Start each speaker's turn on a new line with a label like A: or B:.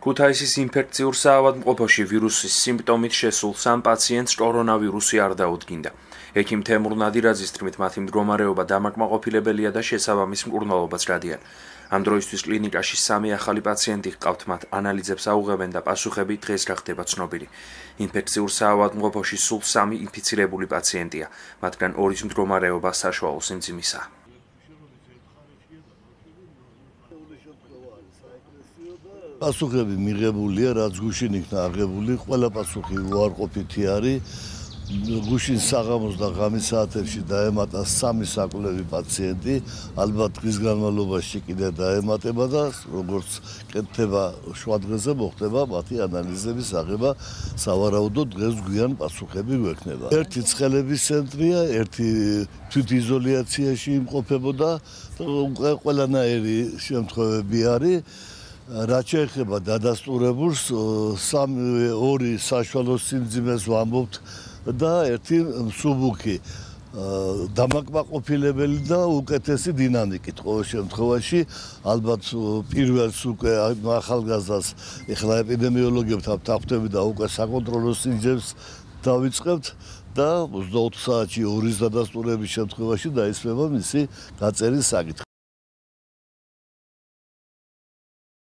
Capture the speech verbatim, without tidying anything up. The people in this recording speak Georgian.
A: ქუთაისის ინფექციურ საავადმყოფოში ვირუსის სიმპტომით შესულ სამ პაციენტს კორონავირუსი არ დაუდგინდა. ექიმ თემურ ნადირაძის თქმით, მათი მდგომარეობა დამაკმაყოფილებელია და შესაბამის მკურნალობაც გადიან. ამ დროისთვის კლინიკაში სამი ახალი პაციენტი ჰყავთ, მათ ანალიზებს აუღებენ და პასუხები დღეს გახდება ცნობილი. ინფექციურ საავადმყოფოში სულ სამი ინფიცირებული პაციენტია, მათგან ორის მდგომარეობა საშუალო სიმძიმისაა.
B: პასუხები მიღებულია, რაც გუშინ იქნა აღებული, ყველა პასუხი უარყოფითი არის. გუშინ საღამოს და ღამის საათებში დაემატა სამი საკვლევი პაციენტი, ალბათ დღის განმავლობაში კიდე დაემატება და როგორც კეთდება შუადღეზე მოხდება მათი ანალიზების აღება, სავარაუდოდ დღეს გვიან პასუხები გვექნება. ერთი ცხელების ცენტრია, ერთი თვითიზოლაციაში იმყოფებოდა, ყველანაირი შემთხვევები არის. რაც შეეხება დადასტურებულს, სამი ორი საშუალო სიმძიმეს ვამბობთ და ერთი მსუბუქი დამაკმაყოფილებელი და უკეთესი დინამიკით. ყოველ შემთხვევაში ალბათ პირველს უკვე ახალგაზრდას ეხლა ეპიდემიოლოგებთან ვთანხმდები და უკვე საკონტროლო სინჯებს დავიწყებთ და ოცდაოთხ საათში ორის დადასტურების შემთხვევაში დაისმება მისი გაწერის საკითხი.